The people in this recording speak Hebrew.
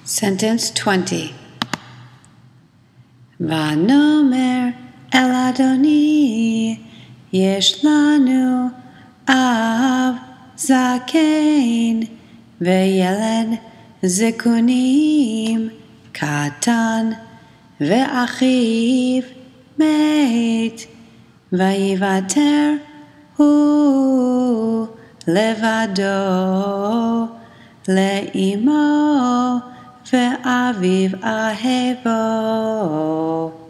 Sentence 20. ונאמר אל אדוני, יש לנו אב זקן, וילד זקונים קטן, ואחיו מת, ויוותר הוא לבדו לאמו, ואביו אהבו.